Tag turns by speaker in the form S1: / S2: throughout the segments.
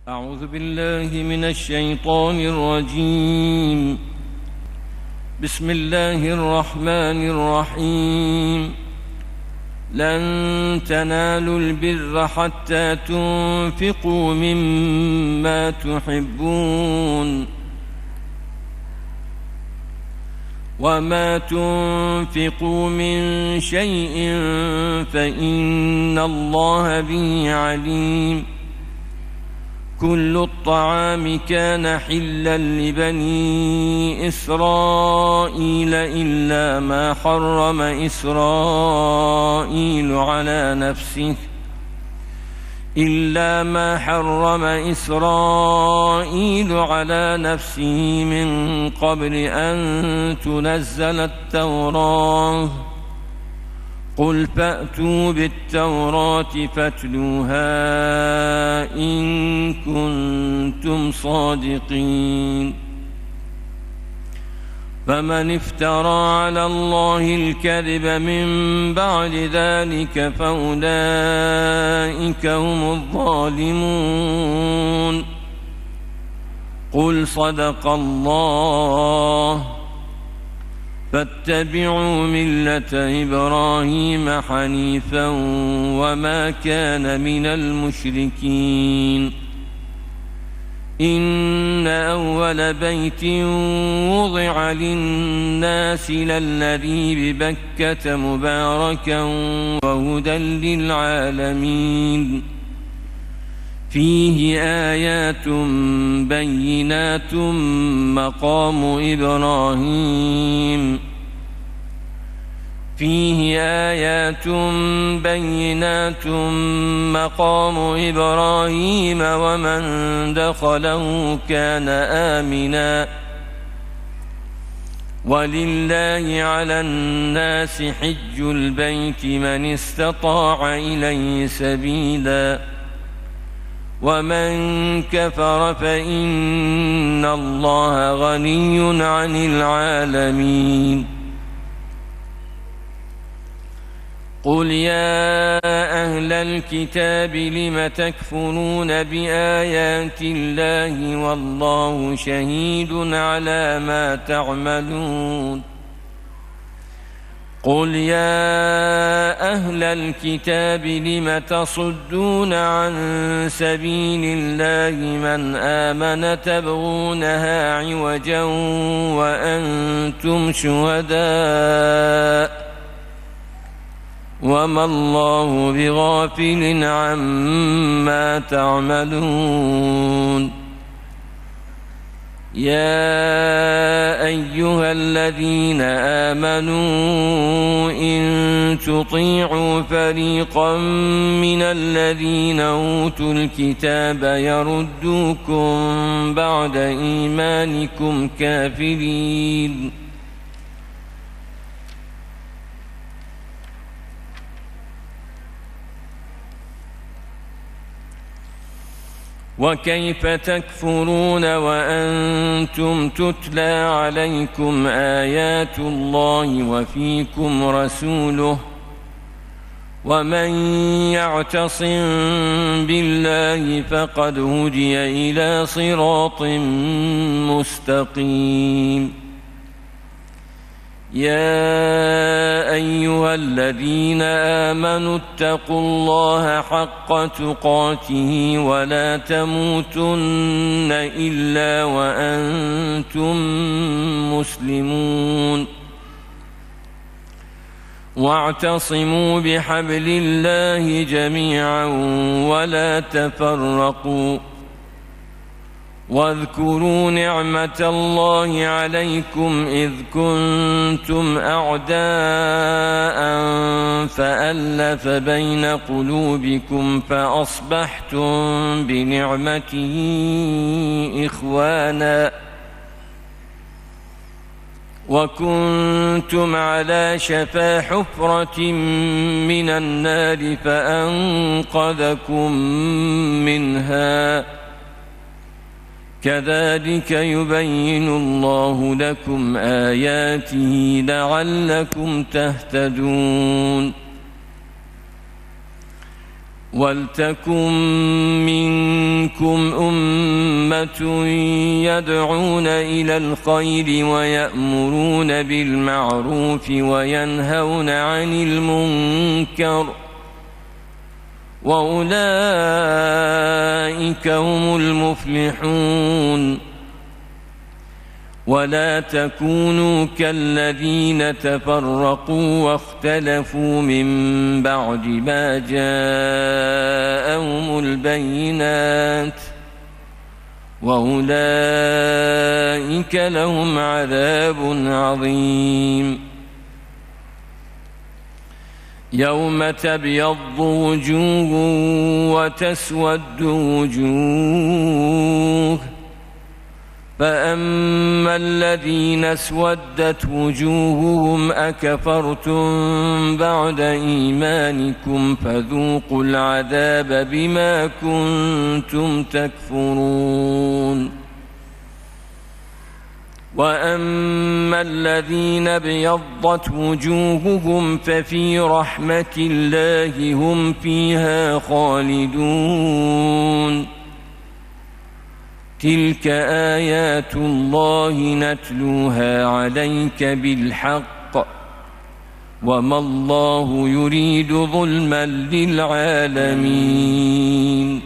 S1: أعوذ بالله من الشيطان الرجيم. بسم الله الرحمن الرحيم. لن تنالوا البر حتى تنفقوا مما تحبون، وما تنفقوا من شيء فإن الله به عليم. كل الطعام كان حلا لبني إسرائيل إلا ما حرم إسرائيل على نفسه من قبل أن تنزل التوراة. قل فأتوا بالتوراة فاتلوها إن كنتم صادقين. فمن افترى على الله الكذب من بعد ذلك فأولئك هم الظالمون. قل صدق الله. فاتبعوا ملة إبراهيم حنيفا وما كان من المشركين. إن أول بيت وضع للناس للذي ببكة مباركا وهدى للعالمين. فيه آيات بينات مقام إبراهيم ومن دخله كان آمنا. ولله على الناس حج البيت من استطاع إليه سبيلا. ومن كفر فإن الله غني عن العالمين. قل يا أهل الكتاب لم تكفرون بآيات الله والله شهيد على ما تعملون. قل يا أهل الكتاب لم تصدون عن سبيل الله من آمن تبغونها عوجا وأنتم شهداء وما الله بغافل عما تعملون. يا أيها الذين آمنوا إن تطيعوا فريقا من الذين أوتوا الكتاب يردوكم بعد إيمانكم كافرين. وكيف تكفرون وأنتم تتلى عليكم آيات الله وفيكم رسوله. ومن يعتصم بالله فقد هدي إلى صراط مستقيم. يا أيها الذين آمنوا اتقوا الله حق تقاته ولا تموتن إلا وأنتم مسلمون. واعتصموا بحبل الله جميعا ولا تفرقوا. واذكروا نعمة الله عليكم إذ كنتم أعداء فألف بين قلوبكم فأصبحتم بنعمته إخوانا وكنتم على شفا حفرة من النار فأنقذكم منها. كذلك يبين الله لكم آياته لعلكم تهتدون. ولتكن منكم أمة يدعون إلى الخير ويأمرون بالمعروف وينهون عن المنكر وأولئك هم المفلحون. ولا تكونوا كالذين تفرقوا واختلفوا من بعد ما جاءهم البينات وأولئك لهم عذاب عظيم. يوم تبيض وجوه وتسود وجوه، فأما الذين اسودت وجوههم أكفرتم بعد إيمانكم فذوقوا العذاب بما كنتم تكفرون. وأما الذين ابيضت وجوههم ففي رحمة الله هم فيها خالدون. تلك آيات الله نتلوها عليك بالحق وما الله يريد ظلما للعالمين.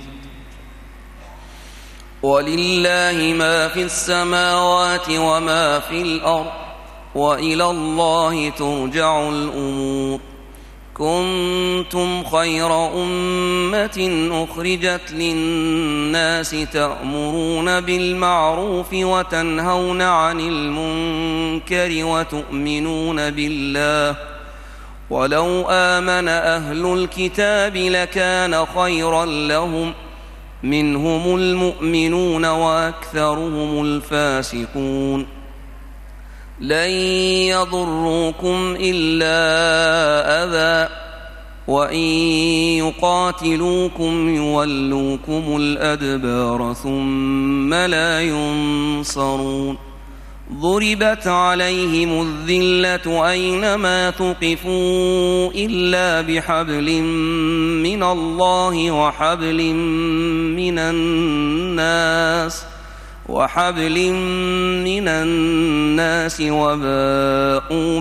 S2: ولله ما في السماوات وما في الأرض وإلى الله ترجع الأمور. كنتم خير أمة أخرجت للناس تأمرون بالمعروف وتنهون عن المنكر وتؤمنون بالله، ولو آمن أهل الكتاب لكان خيرا لهم، منهم المؤمنون وأكثرهم الفاسقون. لن يضروكم إلا أذى، وإن يقاتلوكم يولوكم الأدبار ثم لا ينصرون. ضربت عليهم الذلة أينما ثقفوا إلا بحبل من الله وحبل من الناس وباءوا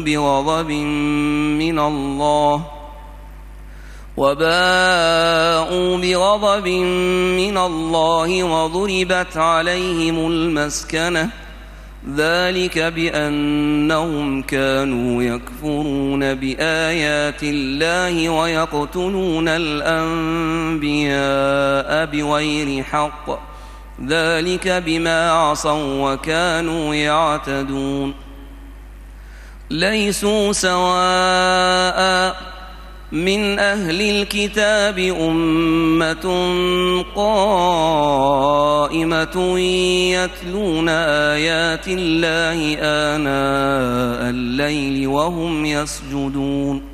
S2: بغضب من الله وضربت عليهم المسكنة، ذلك بأنهم كانوا يكفرون بآيات الله ويقتلون الأنبياء بغير حق، ذلك بما عصوا وكانوا يعتدون. ليسوا سواء من أهل الكتاب أمة قائمة يتلون آيات الله آناء الليل وهم يسجدون،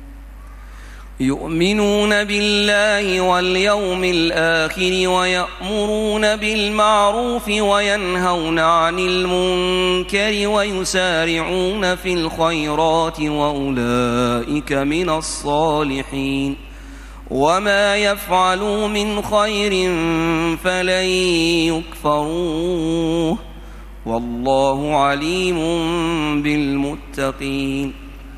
S2: يؤمنون بالله واليوم الآخر ويأمرون بالمعروف وينهون عن المنكر ويسارعون في الخيرات وأولئك من الصالحين. وما يفعلوا من خير فلن يكفروه، والله عليم بالمتقين.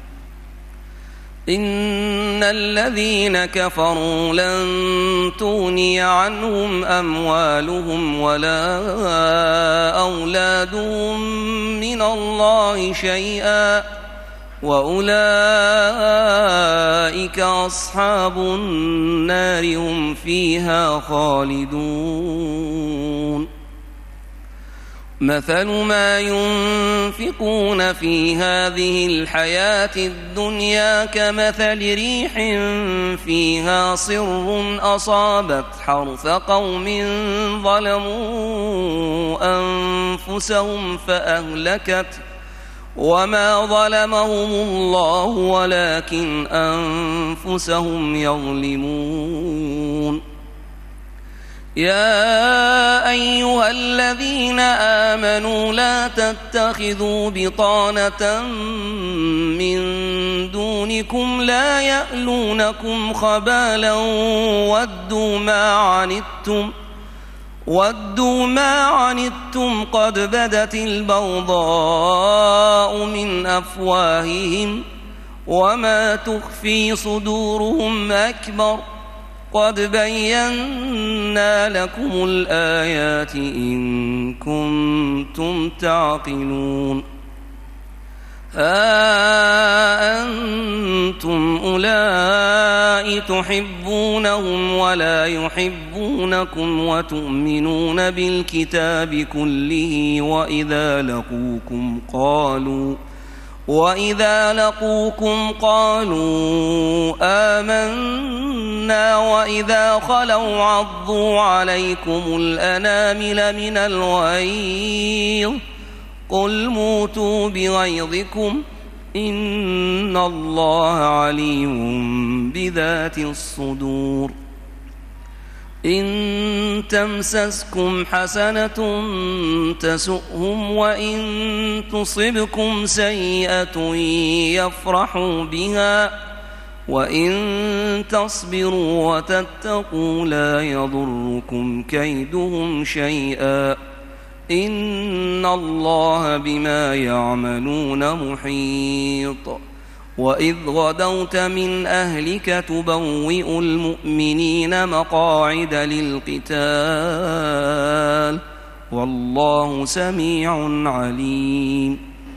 S2: إن الذين كفروا لن تغني عنهم أموالهم ولا أولادهم من الله شيئا، وأولئك أصحاب النار هم فيها خالدون. مثل ما ينفقون في هذه الحياة الدنيا كمثل ريح فيها صر أصابت حرث قوم ظلموا أنفسهم فأهلكت، وما ظلمهم الله ولكن أنفسهم يظلمون. يا أيها الذين آمنوا لا تتخذوا بطانة من دونكم لا يألونكم خبالا ودوا ما عنتم قد بدت البغضاء من أفواههم وما تخفي صدورهم أكبر قد بينا لكم الآيات إن كنتم تعقلون ها أنتم أولئك تحبونهم ولا يحبونكم وتؤمنون بالكتاب كله وإذا لقوكم قالوا آمنا وإذا خلوا عضوا عليكم الأنامل من الغيظ قل موتوا بغيظكم إن الله عليم بذات الصدور إن تمسسكم حسنة تسؤهم وإن تصبكم سيئة يفرحوا بها وإن تصبروا وتتقوا لا يضركم كيدهم شيئا إن الله بما يعملون محيط وإذ غدوت من أهلك تبوئ المؤمنين مقاعد للقتال والله سميع عليم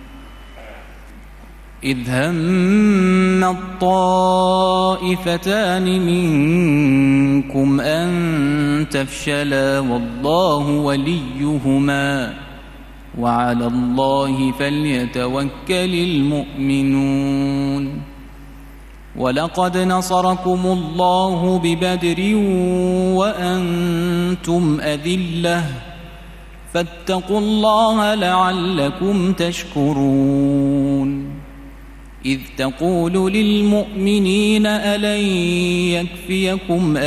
S3: إذ هم الطائفتان منكم أن تفشلا والله وليهما وعلى الله فليتوكل المؤمنون ولقد نصركم الله ببدر وأنتم أذلة فاتقوا الله لعلكم تشكرون إذ تقول للمؤمنين ألن يكفيكم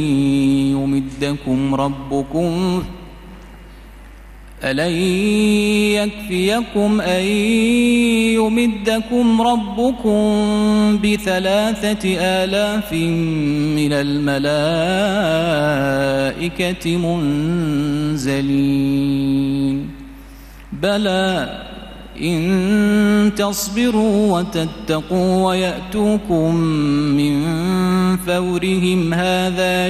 S3: أن يمدكم ربكم ب3,000 من الملائكة منزلين بلى إن تصبروا وتتقوا ويأتوكم من فورهم هذا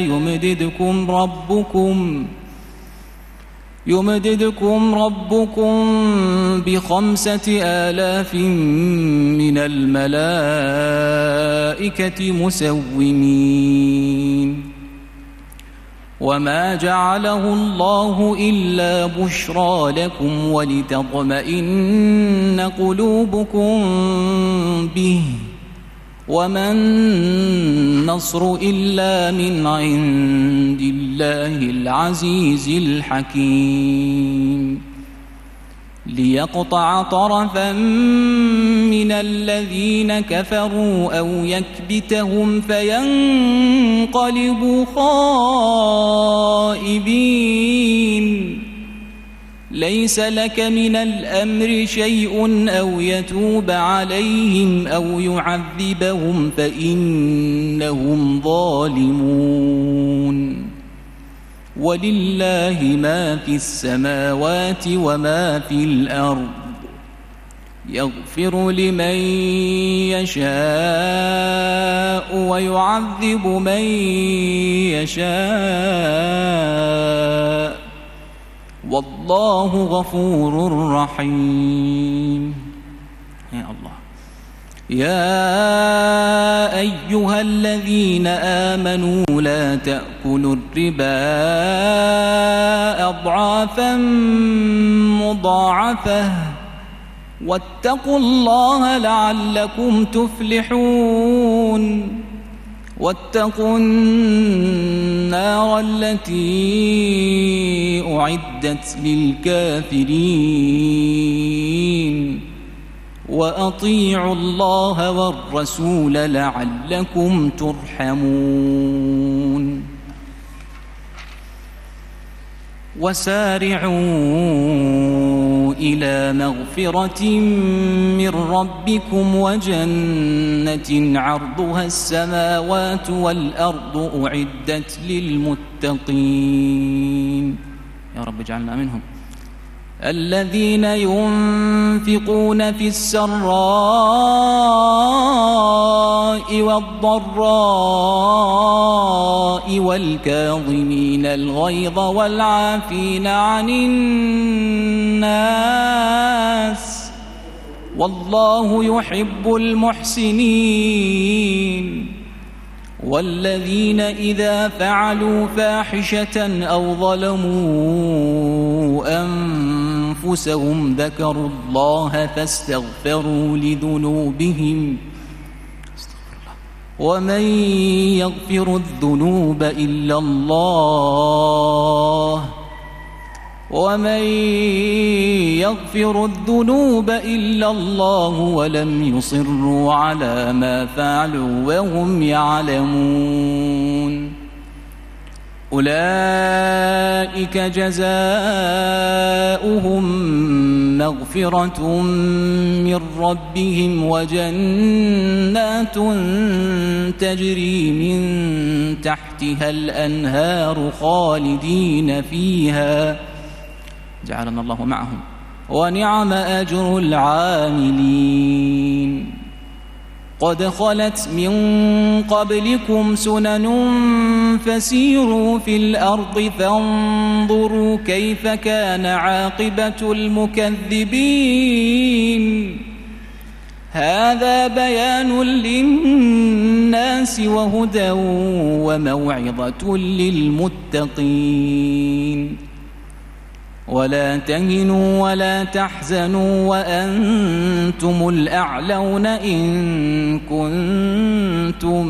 S3: يمددكم ربكم ب5,000 من الملائكة مسومين وما جعله الله إلا بشرى لكم ولتطمئن قلوبكم به وما النصر إلا من عند الله العزيز الحكيم ليقطع طرفا من الذين كفروا أو يكبتهم فينقلبوا خائبين ليس لك من الأمر شيء أو يتوب عليهم أو يعذبهم فإنهم ظالمون ولله ما في السماوات وما في الأرض يغفر لمن يشاء ويعذب من يشاء والله غفور رحيم. يا الله يا أيها الذين آمنوا لا تأكلوا الربا أضعافا مضاعفة واتقوا الله لعلكم تفلحون واتقوا النار التي أعدت للكافرين وأطيعوا الله والرسول لعلكم ترحمون. وسارعوا إلى مغفرة من ربكم وجنة عرضها السماوات والأرض أعدت للمتقين. يا رب اجعلنا منهم. الذين ينفقون في السراء والضراء والكاظمين الغيظ والعافين عن الناس والله يحب المحسنين. والذين إذا فعلوا فاحشة أو ظلموا أنفسهم ذكروا الله فاستغفروا لذنوبهم ومن يغفر الذنوب إلا الله ولم يصروا على ما فعلوا وهم يعلمون. أولئك جزاؤهم مغفرة من ربهم وجنات تجري من تحتها الأنهار خالدين فيها جعلنا الله معهم ونعم أجر العاملين. قد خلت من قبلكم سنن فسيروا في الأرض فانظروا كيف كان عاقبة المكذبين. هذا بيان للناس وهدى وموعظة للمتقين. ولا تهنوا ولا تحزنوا وأنتم الأعلون إن كنتم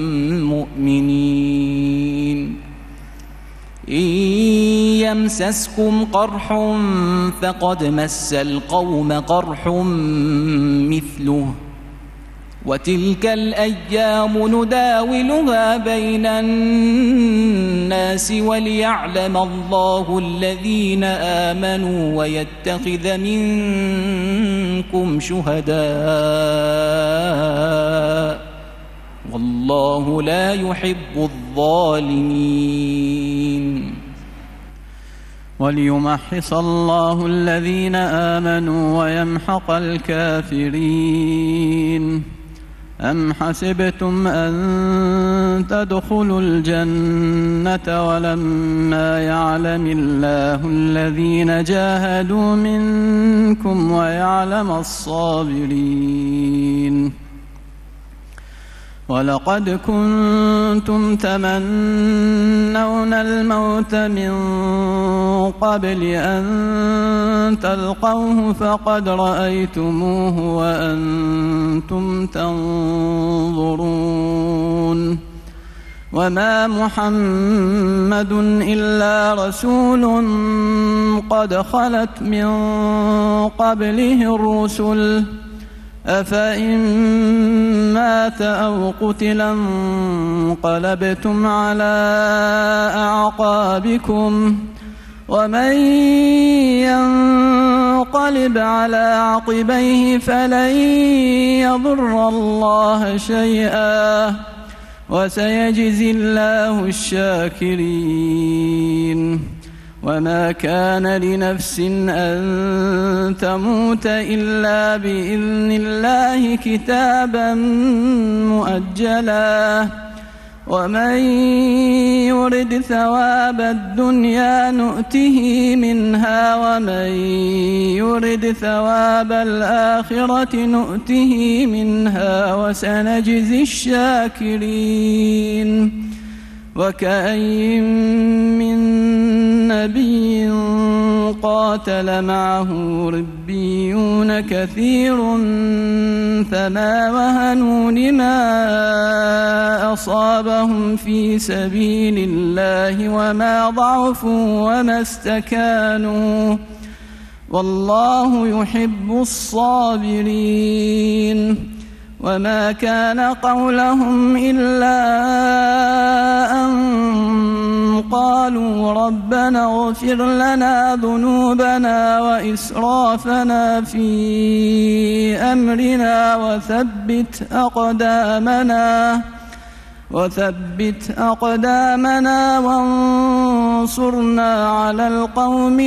S3: مؤمنين. إن يمسسكم قرح فقد مس القوم قرح مثله وتلك الأيام نداولها بين الناس وليعلم الله الذين آمنوا ويتخذ منكم شهداء والله لا يحب الظالمين.
S4: وليمحص الله الذين آمنوا ويمحق الكافرين. أم حسبتم أن تدخلوا الجنة ولما يعلم الله الذين جاهدوا منكم ويعلم الصابرين. ولقد كنتم تمنون الموت من قبل أن تلقوه فقد رأيتموه وأنتم تنظرون. وما محمد إلا رسول قد خلت من قبله الرسل أفإن مات أو قتلا انقلبتم على أعقابكم ومن ينقلب على عقبيه فلن يضر الله شيئا وسيجزي الله الشاكرين. وما كان لنفس أن تموت إلا بإذن الله كتابا مؤجلا ومن يرد ثواب الدنيا نؤته منها ومن يرد ثواب الآخرة نؤته منها وسنجزي الشاكرين. وكأين من نبي قاتل معه ربيون كثير فما وهنوا لما أصابهم في سبيل الله وما ضعفوا وما استكانوا والله يحب الصابرين. وما كان قولهم إلا أن قالوا ربنا اغفر لنا ذنوبنا وإسرافنا في أمرنا وثبت أقدامنا وانصرنا على القوم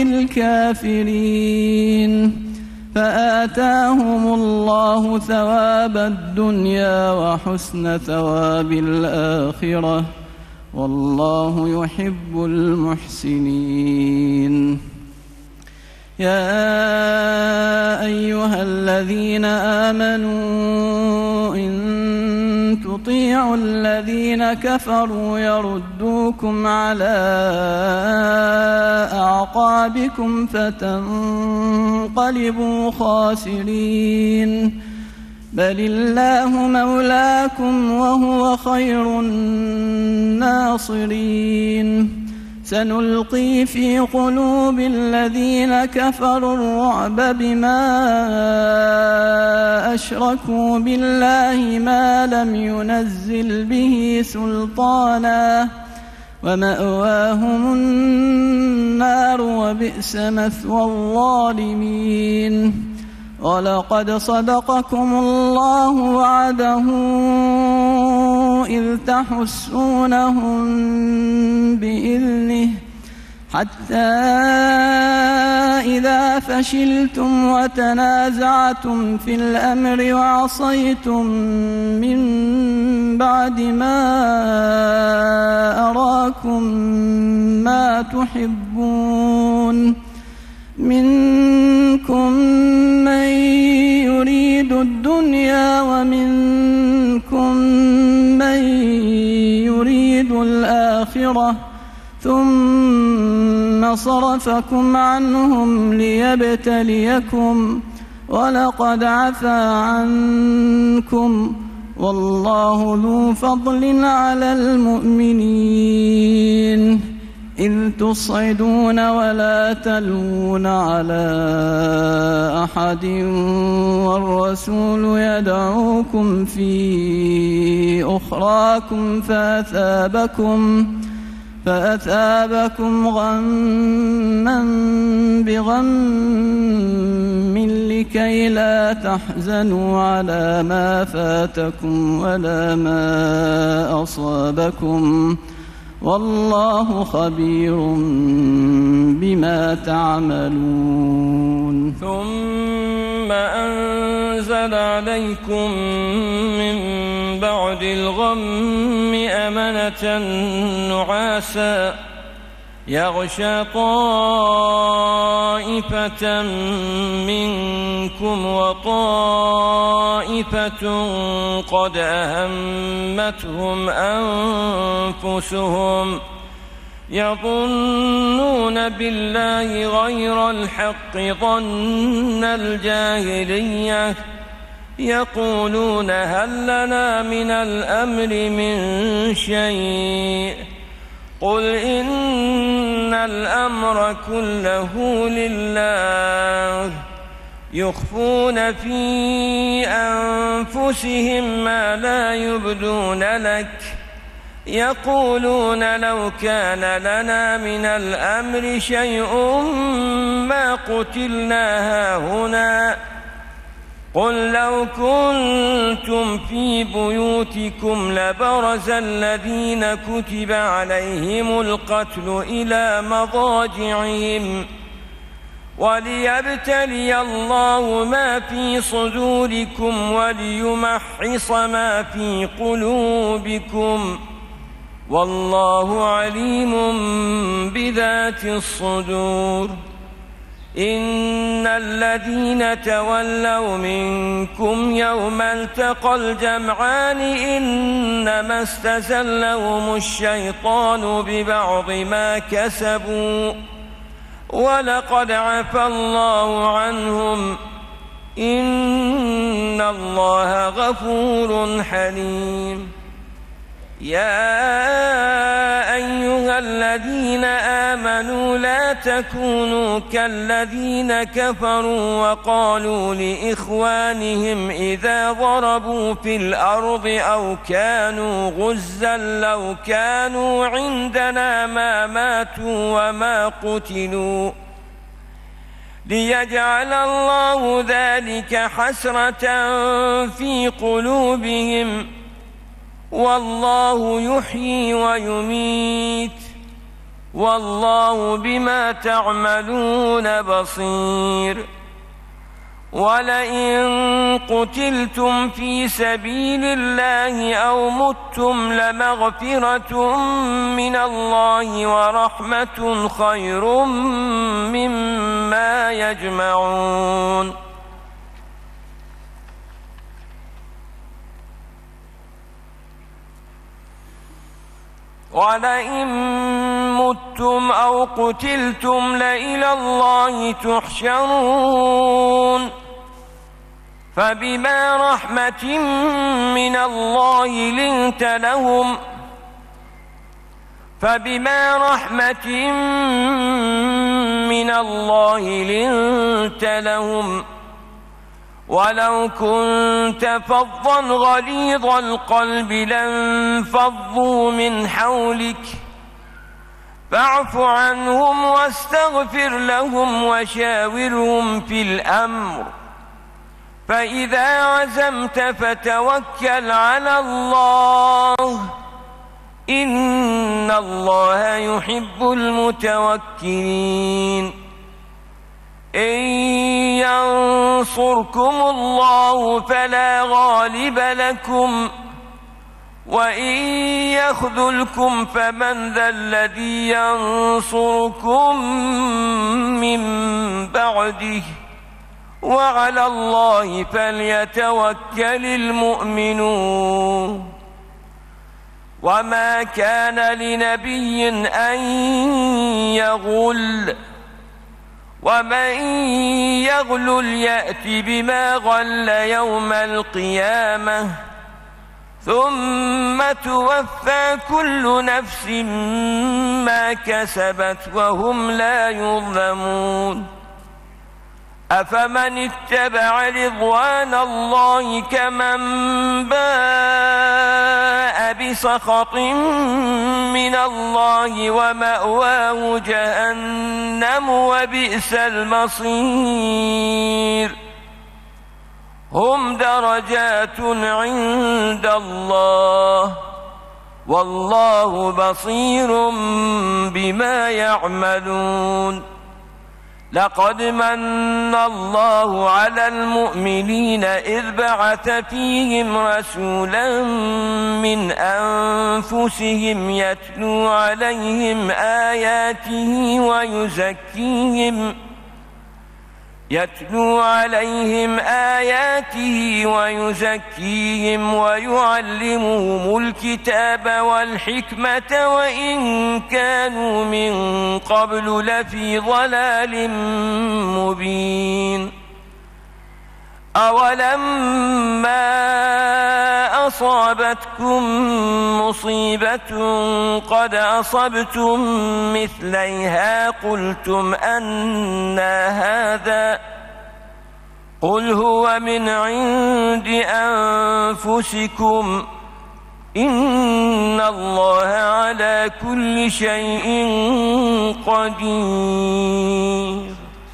S4: الكافرين فآتاهم الله ثواب الدنيا وحسن ثواب الآخرة والله يحب المحسنين يا أيها الذين آمنوا إن تطيعوا الذين كفروا يردوكم على أعقابكم فتنقلبوا خاسرين بل الله مولاكم وهو خير الناصرين سنلقي في قلوب الذين كفروا الرعب بما أشركوا بالله ما لم ينزل به سلطانا ومأواهم النار وبئس مثوى الظالمين ولقد صدقكم الله وعده إذ تحسونهم بإذنه حتى إذا فشلتم وتنازعتم في الأمر وعصيتم من بعد ما أراكم ما تحبون منكم من يريد الدنيا ومنكم من يريد الآخرة ثم صرفكم عنهم ليبتليكم ولقد عفا عنكم والله ذو فضل على المؤمنين إذ تصعدون ولا تلوون على أحد والرسول يدعوكم في أخراكم فأثابكم غما بغم لكي لا تحزنوا على ما فاتكم ولا ما أصابكم والله خبير بما تعملون
S1: ثم أنزل عليكم من بعد الغم أمنة نعاسا يغشى طائفة منكم وطائفة قد أهمتهم أنفسهم يظنون بالله غير الحق ظن الجاهلية يقولون هل لنا من الأمر من شيء قل إن الأمر كله لله يخفون في أنفسهم ما لا يبدون لك يقولون لو كان لنا من الأمر شيء ما قتلنا هاهنا قل لو كنتم في بيوتكم لبرز الذين كتب عليهم القتل إلى مضاجعهم وليبتلي الله ما في صدوركم وليمحص ما في قلوبكم والله عليم بذات الصدور إن الذين تولوا منكم يوم التقى الجمعان إنما استزلهم الشيطان ببعض ما كسبوا ولقد عفا الله عنهم إن الله غفور حليم يا أيها الذين آمنوا لا تكونوا كالذين كفروا وقالوا لإخوانهم إذا ضربوا في الأرض أو كانوا غزا لو كانوا عندنا ما ماتوا وما قتلوا ليجعل الله ذلك حسرة في قلوبهم والله يحيي ويميت والله بما تعملون بصير ولئن قتلتم في سبيل الله أو متم لمغفرة من الله ورحمة خير مما يجمعون ولئن متم أو قتلتم لإلى الله تحشرون فبما رحمة من الله لنت لهم ولو كنت فظا غليظ القلب لانفضوا من حولك فاعف عنهم واستغفر لهم وشاورهم في الأمر فإذا عزمت فتوكل على الله إن الله يحب المتوكلين إن ينصركم الله فلا غالب لكم وإن يخذلكم فمن ذا الذي ينصركم من بعده وعلى الله فليتوكل المؤمنون وما كان لنبي أن يغل ومن يغلل يأت بما غل يوم القيامة ثم توفى كل نفس ما كسبت وهم لا يظلمون أفمن اتبع رضوان الله كمن باء بسخط من الله ومأواه جهنم وبئس المصير هم درجات عند الله والله بصير بما يعملون لقد من الله على المؤمنين إذ بعث فيهم رسولا من أنفسهم يتلو عليهم آياته ويزكيهم ويعلمهم الكتاب والحكمة وإن كانوا من قبل لفي ضلال مبين أولما أصابتكم مصيبة قد أصبتم مثليها قلتم أنى هذا قل هو من عند أنفسكم إن الله على كل شيء قدير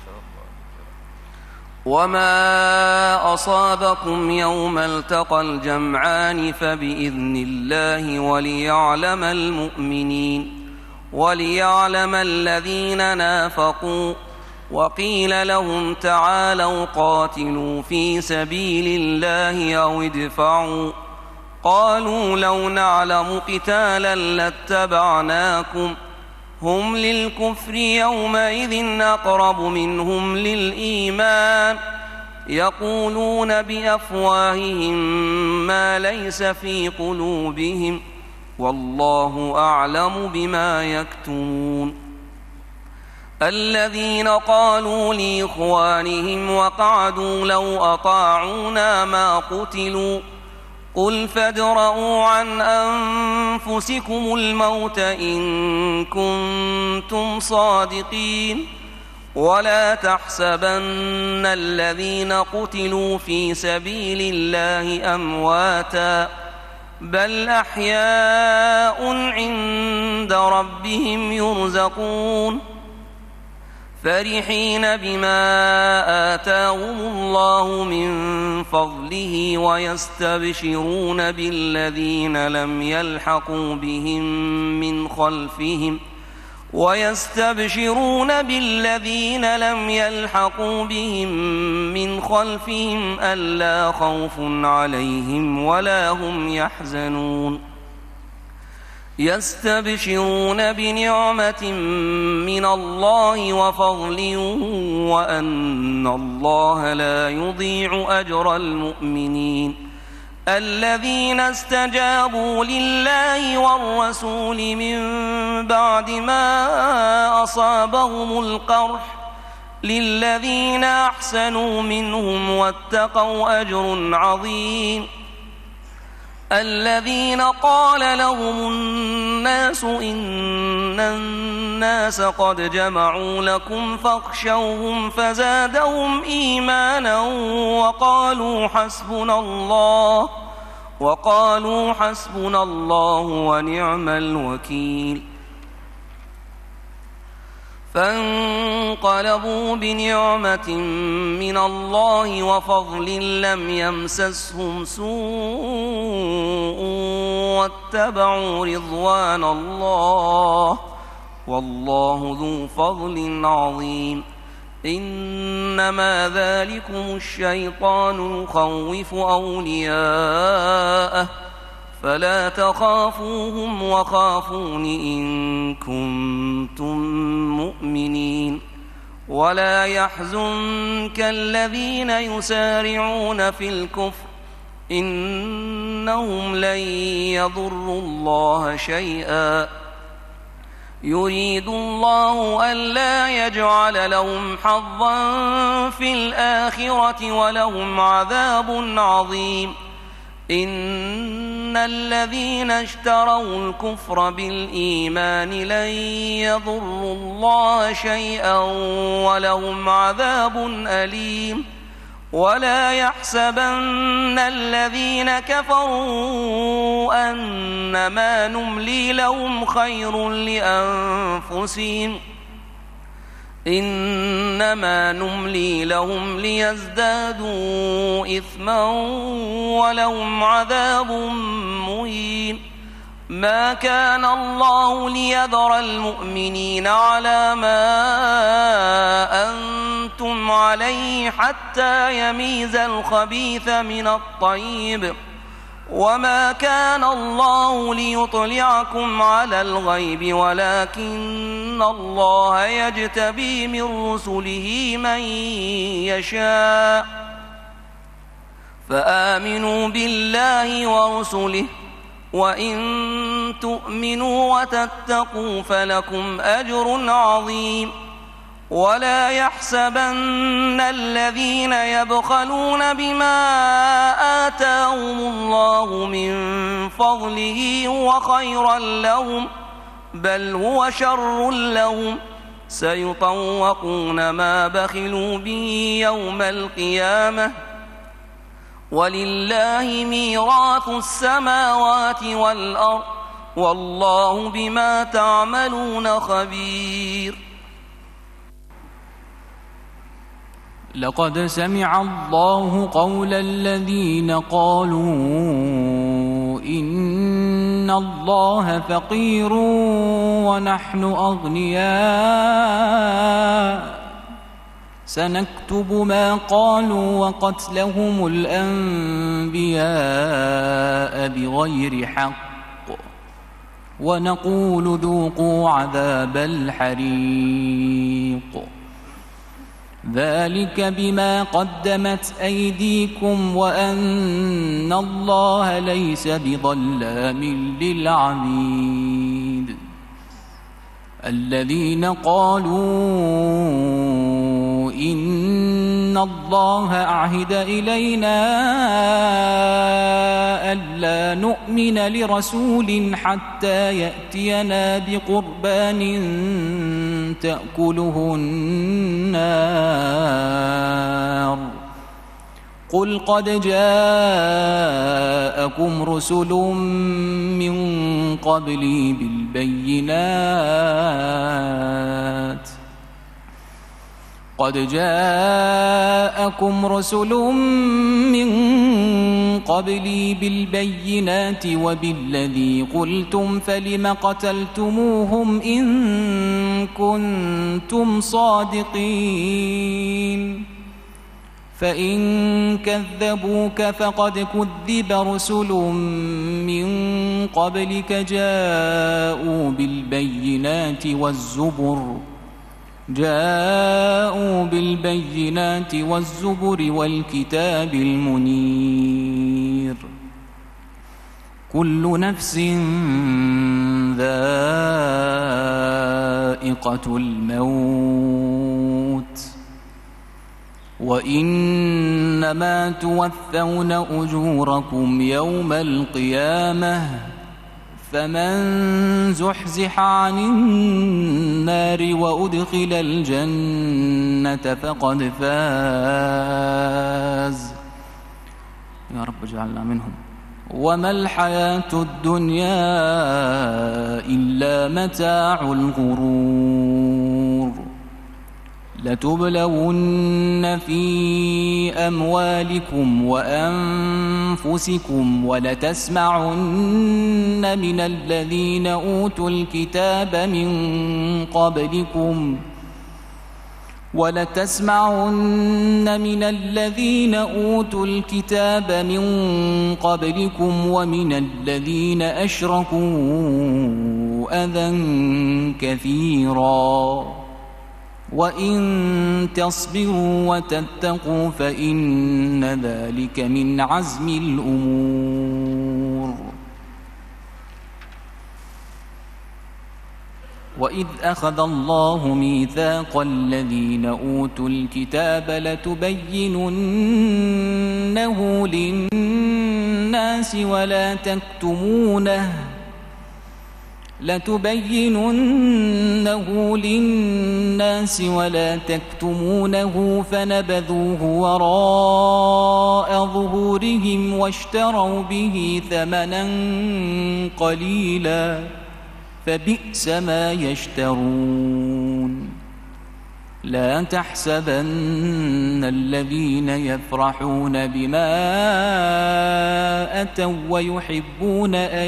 S2: وما أصابكم يوم التقى الجمعان فبإذن الله وليعلم المؤمنين وليعلم الذين نافقوا وقيل لهم تعالوا قاتلوا في سبيل الله أو ادفعوا قالوا لو نعلم قتالا لاتبعناكم هم للكفر يومئذ أقرب منهم للإيمان يقولون بأفواههم ما ليس في قلوبهم والله أعلم بما يكتمون الذين قالوا لإخوانهم وقعدوا لو أطاعونا ما قتلوا قل فادرءوا عن أنفسكم الموت إن كنتم صادقين ولا تحسبن الذين قتلوا في سبيل الله أمواتا بل أحياء عند ربهم يرزقون فرحين بما آتاهم الله من فضله ويستبشرون بالذين لم يلحقوا بهم من خلفهم ألا خوف عليهم ولا هم يحزنون يستبشرون بنعمة من الله وفضل وأن الله لا يضيع أجر المؤمنين الذين استجابوا لله والرسول من بعد ما أصابهم القرح للذين أحسنوا منهم واتقوا أجر عظيم الذين قال لهم الناس إن الناس قد جمعوا لكم فاخشوهم فزادهم إيمانا وقالوا حسبنا الله ونعم الوكيل فانقلبوا بنعمة من الله وفضل لم يمسسهم سوء واتبعوا رضوان الله والله ذو فضل عظيم إنما ذلكم الشيطان يخوف أولياءه فلا تخافوهم وخافون إن كنتم مؤمنين ولا يحزنك الذين يسارعون في الكفر إنهم لن يضروا الله شيئا يريد الله ألا يجعل لهم حظا في الآخرة ولهم عذاب عظيم إن الذين اشتروا الكفر بالإيمان لن يضروا الله شيئا ولهم عذاب أليم ولا يحسبن الذين كفروا أنما نملي لهم خير لأنفسهم إنما نملي لهم ليزدادوا إثما ولهم عذاب مهين ما كان الله ليذر المؤمنين على ما أنتم عليه حتى يميز الخبيث من الطيب وما كان الله ليطلعكم على الغيب ولكن الله يجتبي من رسله من يشاء فآمنوا بالله ورسله وإن تؤمنوا وتتقوا فلكم أجر عظيم ولا يحسبن الذين يبخلون بما آتاهم الله من فضله هو خيرا لهم بل هو شر لهم سيطوقون ما بخلوا به يوم القيامة ولله ميراث السماوات والأرض والله بما تعملون خبير
S3: لقد سمع الله قول الذين قالوا إن الله فقير ونحن أغنياء سنكتب ما قالوا وقتلهم الأنبياء بغير حق ونقول ذوقوا عذاب الحريق ذلك بما قدمت أيديكم وأن الله ليس بظلام للعبيد الذين قالوا إن إن الله عهد إلينا ألا نؤمن لرسول حتى يأتينا بقربان تأكله النار قل قد جاءكم رسل من قبلي بالبينات وبالذي قلتم فلم قتلتموهم إن كنتم صادقين فإن كذبوك فقد كذب رسل من قبلك جاءوا بالبينات والزبر والكتاب المنير كل نفس ذائقة الموت وإنما توفون أجوركم يوم القيامة فمن زحزح عن النار وأدخل الجنة فقد فاز يا رب اجعلنا منهم وما الحياة الدنيا إلا متاع الغرور لتبلون في أموالكم وأنفسكم ولتسمعن من الذين أوتوا الكتاب من قبلكم ومن الذين أشركوا أذى كثيرا وإن تصبروا وتتقوا فإن ذلك من عزم الأمور وإذ أخذ الله ميثاق الذين أوتوا الكتاب لتبيننه للناس ولا تكتمونه فنبذوه وراء ظهورهم واشتروا به ثمنا قليلا فبئس ما يشترون لا تحسبن الذين يفرحون بما أتوا ويحبون أن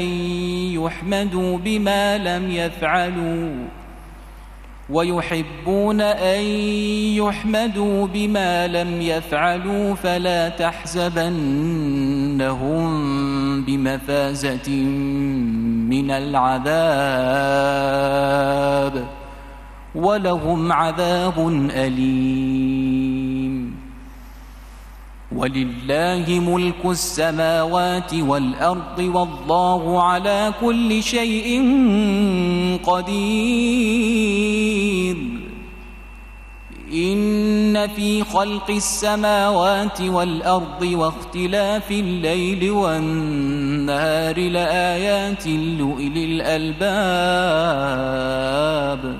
S3: يحمدوا بما لم يفعلوا فلا تحسبنهم بمفازة من العذاب ولهم عذاب أليم ولله ملك السماوات والأرض والله على كل شيء قدير إن في خلق السماوات والأرض واختلاف الليل والنهار لآيات لأولي الألباب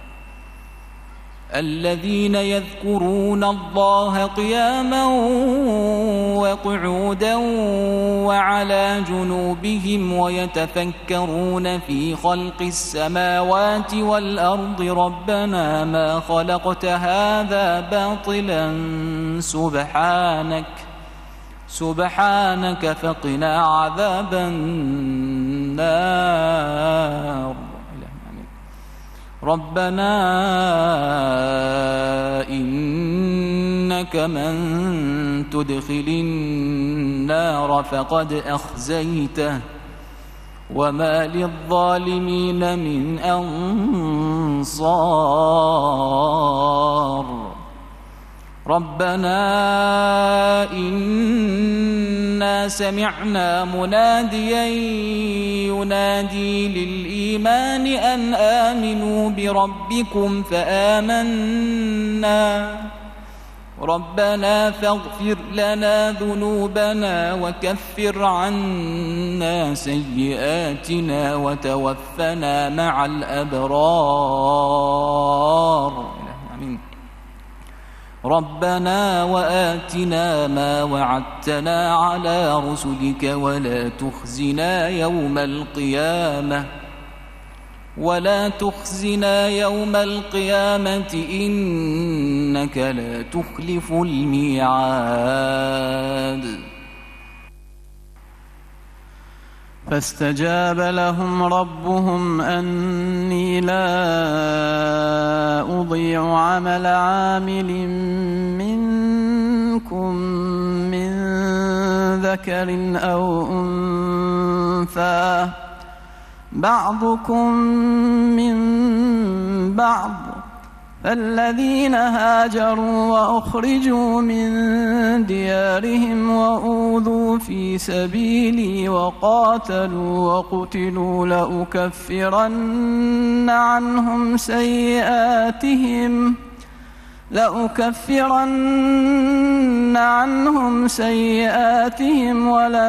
S3: الذين يذكرون الله قياما وقعودا وعلى جنوبهم ويتفكرون في خلق السماوات والأرض ربنا ما خلقت هذا باطلا سبحانك فقنا عذاب النار ربنا إنك من تدخل النار فقد أخزيته وما للظالمين من أنصار ربنا إنا سمعنا مناديا ينادي للإيمان أن آمنوا بربكم فآمنا ربنا فاغفر لنا ذنوبنا وكفر عنا سيئاتنا وتوفنا مع الأبرار. آمين. ربنا وآتنا ما وعدتنا على رسلك ولا تخزنا يوم القيامة إنك لا تخلف الميعاد.
S4: فاستجاب لهم ربهم أني لا أضيع عمل عامل منكم من ذكر أو أنثى بعضكم من بعض، فالذين هاجروا وأخرجوا من ديارهم وأوذوا في سبيلي وقاتلوا وقتلوا لأكفرن عنهم سيئاتهم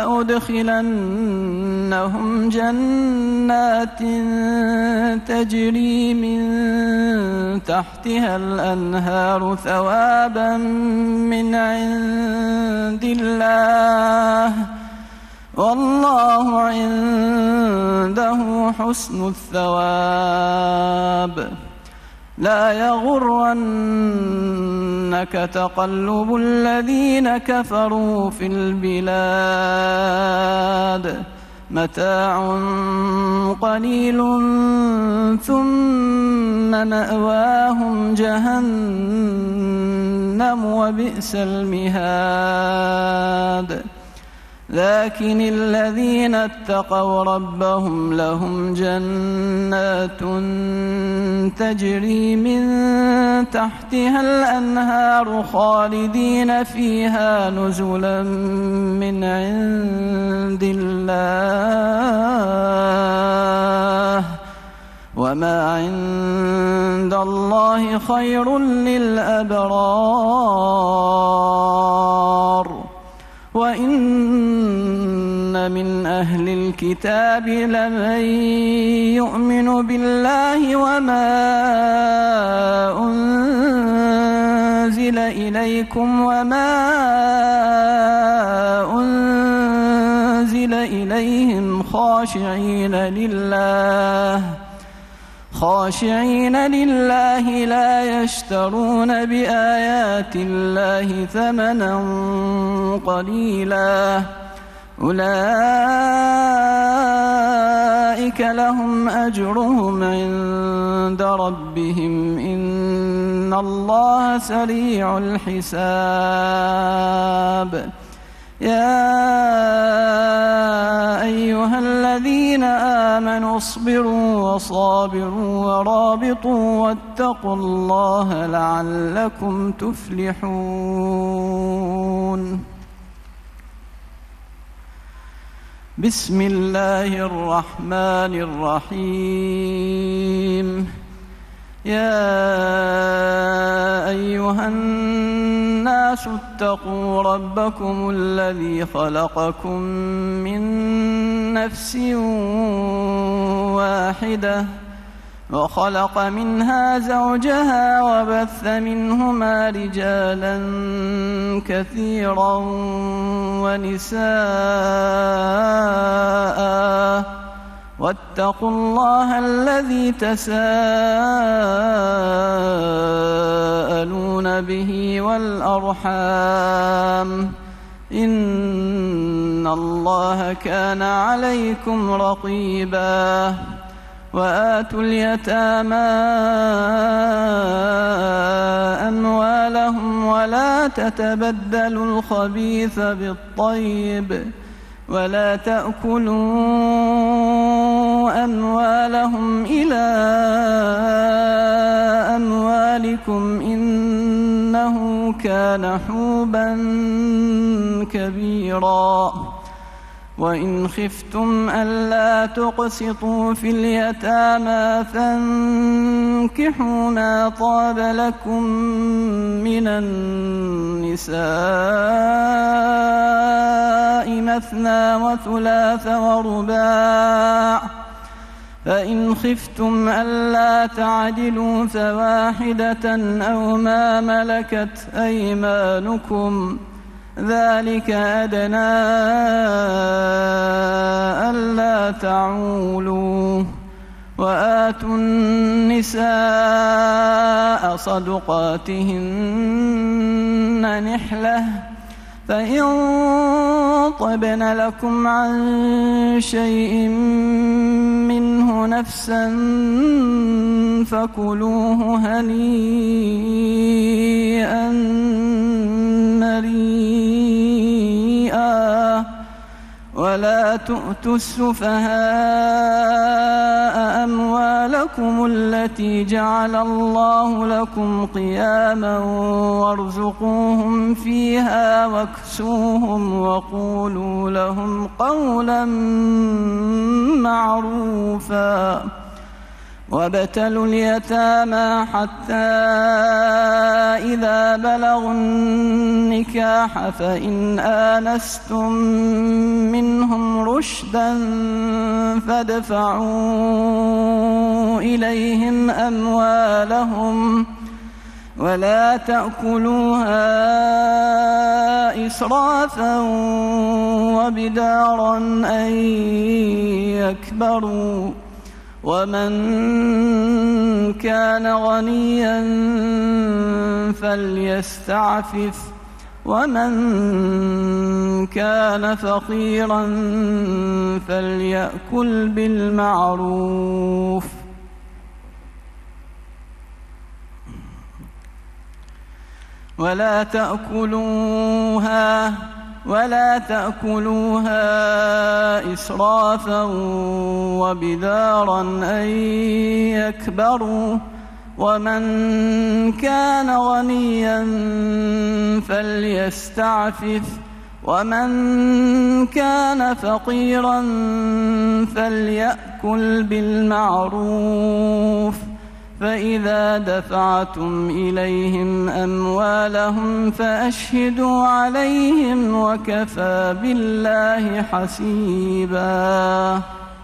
S4: ولأدخلنهم جنات تجري من تحتها الأنهار ثوابا من عند الله، والله عنده حسن الثواب. لا يغرنك تقلب الذين كفروا في البلاد، متاع قليل ثم مأواهم جهنم وبئس المهاد. لكن الذين اتقوا ربهم لهم جنات تجري من تحتها الأنهار خالدين فيها نزلا من عند الله، وما عند الله خير للأبرار. وإن من أهل الكتاب لمن يؤمن بالله وما أنزل إليكم وما أنزل إليهم خاشعين لله لا يشترون بآيات الله ثمنا قليلا، أولئك لهم أجرهم عند ربهم إن الله سريع الحساب. يا أيها الذين آمنوا اصبروا وصابروا ورابطوا واتقوا الله لعلكم تفلحون. بسم الله الرحمن الرحيم. يا أيها الناس اتقوا ربكم الذي خلقكم من نفس واحدة وخلق منها زوجها وبث منهما رجالا كثيرا ونساء، واتقوا الله الذي تساءلون به والأرحام إن الله كان عليكم رقيبا. وآتوا اليتامى أموالهم ولا تتبدلوا الخبيث بالطيب ولا تأكلوا أموالهم إلى أموالكم إنه كان حوبا كبيرا. وإن خفتم ألا تقسطوا في اليتامى فانكحوا ما طاب لكم من النساء مثنى وثلاث ورباع، فإن خفتم ألا تعدلوا فواحدة أو ما ملكت أيمانكم ذلك أدنى ألا تعولوا. وآتوا النساء صدقاتهن نحلة، فإن طبن لكم عن شيء منه نفسا فكلوه هنيئا مريئا. ولا تؤتوا السفهاء أموالكم التي جعل الله لكم قياما وارزقوهم فيها واكسوهم وقولوا لهم قولا معروفا. وابتلوا اليتامى حتى إذا بلغوا النكاح فإن آنستم منهم رشدا فادفعوا إليهم أموالهم ولا تأكلوها إسرافا وبدارا أن يكبروا. ومن كان غنيا فليستعفف، ومن كان فقيرا فليأكل بالمعروف. ولا تأكلوها إسرافا وبدارا أن يكبروا. ومن كان غنيا فليستعفف، ومن كان فقيرا فليأكل بالمعروف. فإذا دفعتم إليهم أموالهم فأشهدوا عليهم وكفى بالله حسيبا.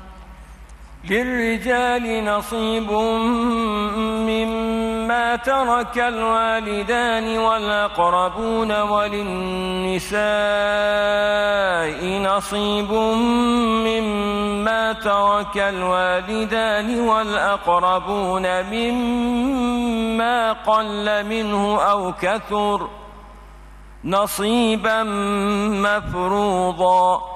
S1: للرجال نصيب مما ترك الوالدان والأقربون وللنساء نصيب مما ترك الوالدان والأقربون مما قل منه أو كثر نصيبا مفروضا.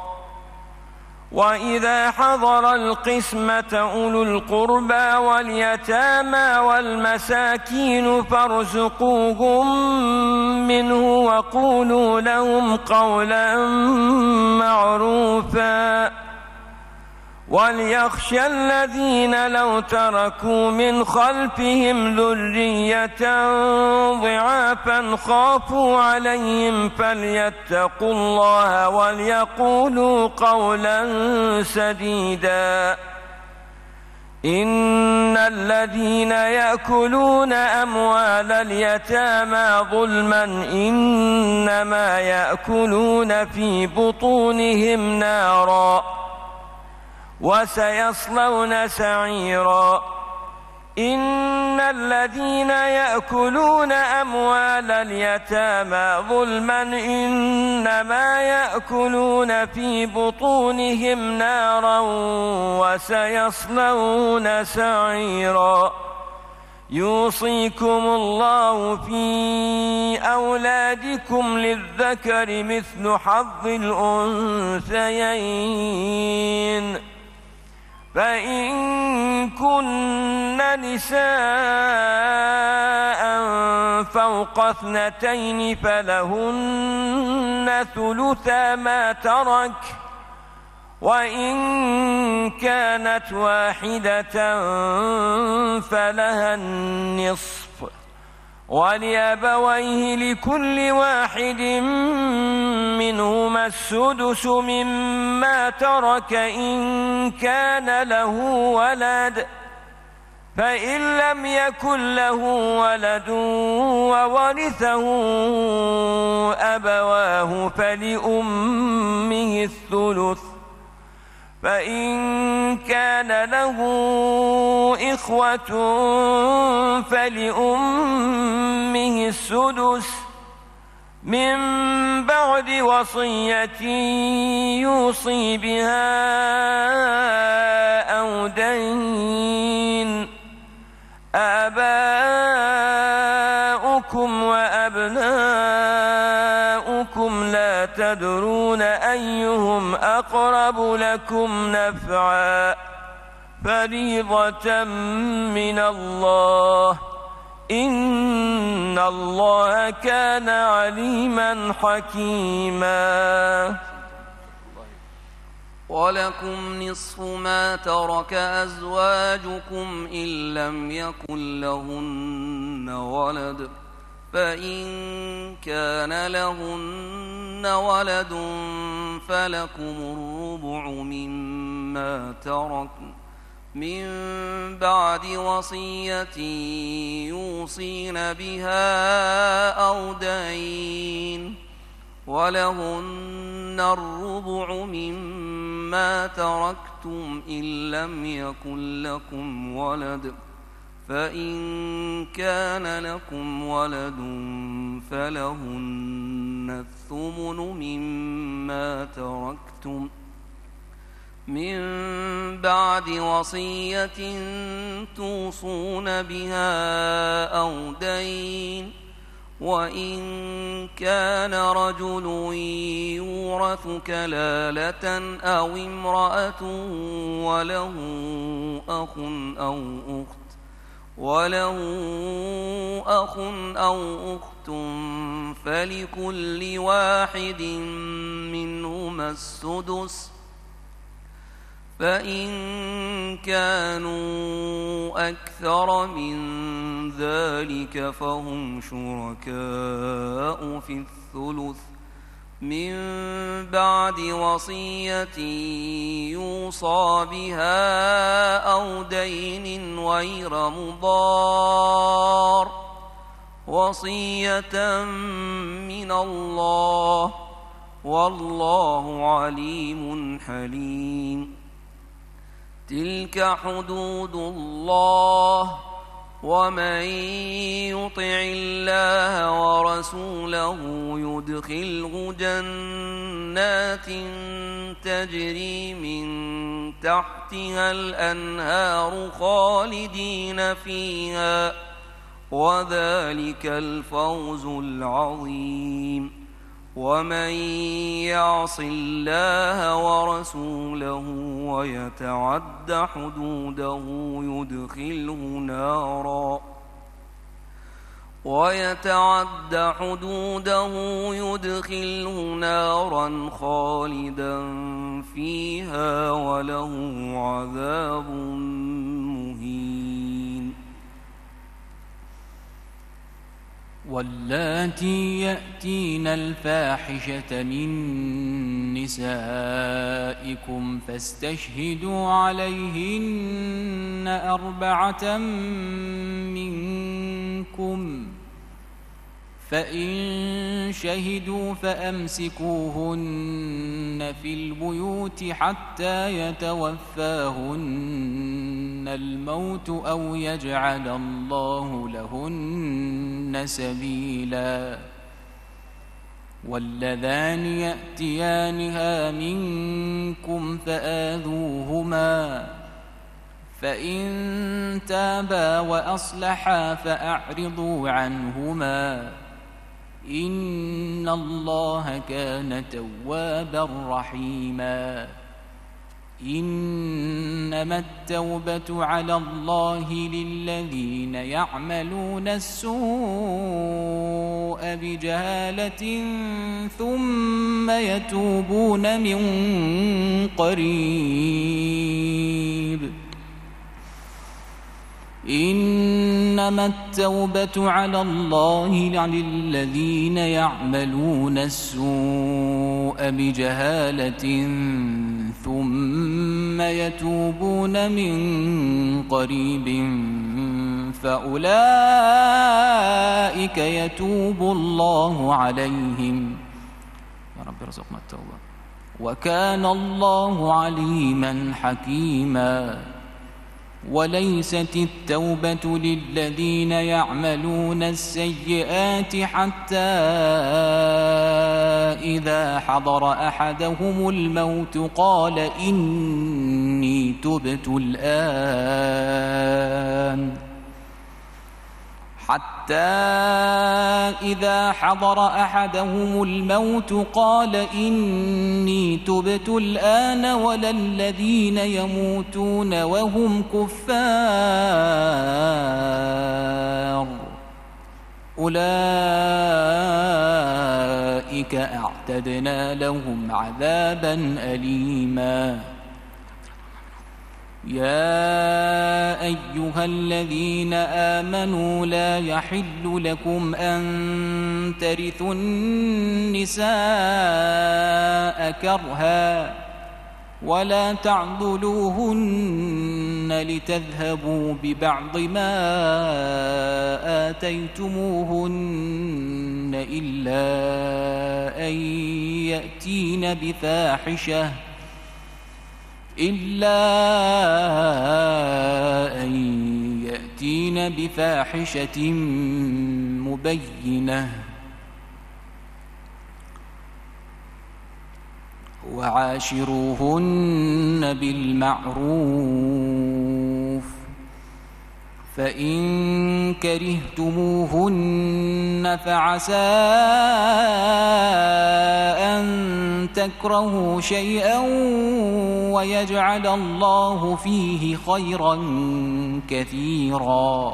S1: وإذا حضر القسمة أولو القربى واليتامى والمساكين فارزقوهم منه وقولوا لهم قولا معروفا. وليخشى الذين لو تركوا من خلفهم ذرية ضعافا خافوا عليهم فليتقوا الله وليقولوا قولا سديدا. إن الذين يأكلون أموال اليتامى ظلما إنما يأكلون في بطونهم نارا وسيصلون سعيرا. إن الذين يأكلون أموال اليتامى ظلما إنما يأكلون في بطونهم نارا وسيصلون سعيرا. يوصيكم الله في أولادكم للذكر مثل حظ الأنثيين. فإن كن نساء فوق 2 فلهن ثلثا ما ترك، وإن كانت واحدة فلها النصف، ولأبويه لكل واحد منهما السدس مما ترك إن كان له ولد، فإن لم يكن له ولد وورثه أبواه فلأمه الثلث، فإن كان له إخوة فلأمه السدس من بعد وصية يوصي بها أو دين. آباؤكم وأبناؤكم لا تدرون أيهم أقرب لكم نفعا، فريضة من الله، إن الله كان عليما حكيما.
S2: ولكم نصف ما ترك أزواجكم إن لم يكن لهن ولد، فإن كان لهن ولد فلكم الربع مما تركن من بعد وصية يوصين بها أو دين، ولهن الربع مما تركتم إن لم يكن لكم ولد، فإن كان لكم ولد فلهن الثمن مما تركتم من بعد وصية توصون بها أو دين. وإن كان رجل يورث كلالة أو امرأة وله أخ أو أخت فلكل واحد منهما السدس، فإن كانوا أكثر من ذلك فهم شركاء في الثلث من بعد وصية يوصى بها أو دين غير مضار، وصية من الله، والله عليم حليم. تلك حدود الله، ومن يطع الله ورسوله يدخله جنات تجري من تحتها الأنهار خالدين فيها، وذلك الفوز العظيم. ومن يعص الله ورسوله ويتعد حدوده يدخله نارا خالدا فيها وله عذاب مهين.
S3: واللاتي يأتين الفاحشة من نسائكم فاستشهدوا عليهن 4 منكم، فإن شهدوا فأمسكوهن في البيوت حتى يتوفاهن الموت أو يجعل الله لهن سبيلا. واللذان يأتيانها منكم فآذوهما، فإن تابا وأصلحا فأعرضوا عنهما، إن الله كان توابا رحيما. إنما التوبة على الله للذين يعملون السوء بجهالة ثم يتوبون من قريب، إن إنما التوبة على الله للذين يعملون السوء بجهالة ثم يتوبون من قريب فأولئك يتوب الله عليهم. يا رب ارزقنا التوبة. وكان الله عليما حكيما. وليست التوبة للذين يعملون السيئات حتى إذا حضر أحدهم الموت قال إني تبت الآن إذا حضر أحدهم الموت قال إني تبت الآن ولا الذين يموتون وهم كفار أولئك أعتدنا لهم عذابا أليما. يا أيها الذين آمنوا لا يحل لكم أن ترثوا النساء كرها ولا تعضلوهن لتذهبوا ببعض ما آتيتموهن إلا أن يأتين بفاحشة مبينة وعاشروهن بالمعروف فإن كرهتموهن فعسى أن تكرهوا شيئا ويجعل الله فيه خيرا كثيرا.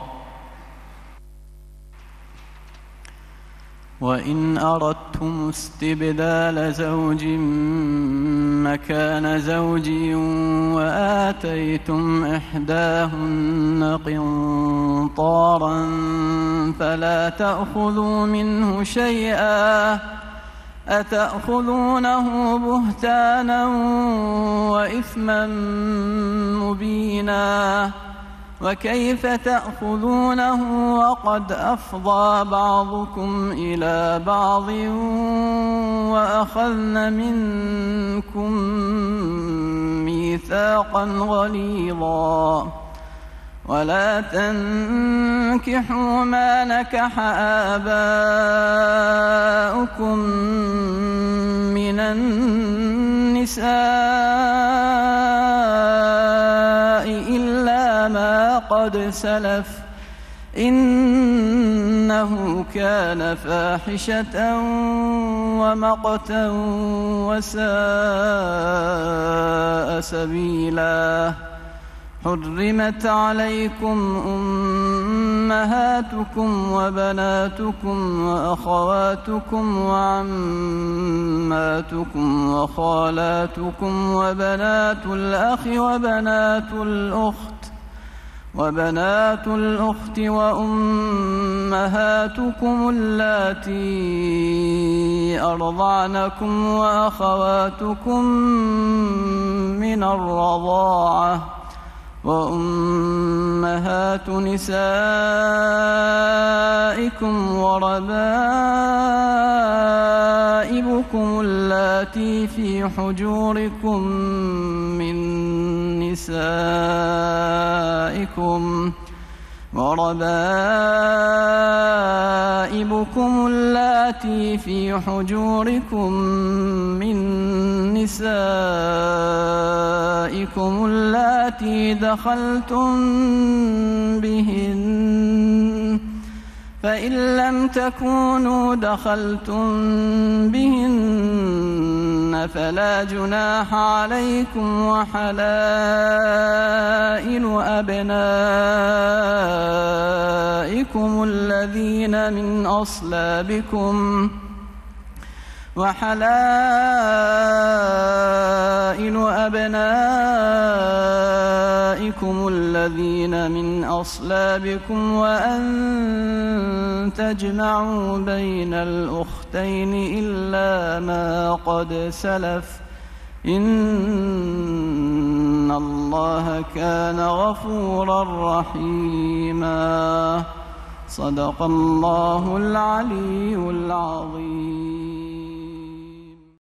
S4: وإن أردتم استبدال زوج مكان زوج وآتيتم إحداهن قنطارا فلا تأخذوا منه شيئا أتأخذونه بهتانا وإثما مبينا وكيف تأخذونه وقد أفضى بعضكم إلى بعض وأخذن منكم ميثاقا غليظا ولا تنكحوا ما نكح آباؤكم من النساء إلا ما قد سلف إنه كان فاحشة ومقتا وساء سبيلا. حرمت عليكم أمهاتكم وبناتكم وأخواتكم وعماتكم وخالاتكم وبنات الأخ وبنات الأخت وأمهاتكم اللاتي أرضعنكم وأخواتكم من الرضاعة وأمهات نسائكم وربائبكم اللاتي في حجوركم من نسائكم وربائبكم اللاتي في حجوركم من نسائكم اللاتي دخلتم بهن فإن لم تكونوا دخلتم بهن فلا جناح عليكم وحلائل أبنائكم الذين من أصلابكم وحلائل أبنائكم الذين من أصلابكم وأن تجمعوا بين الأختين إلا ما قد سلف إن الله كان غفورا رحيما. صدق الله العلي العظيم.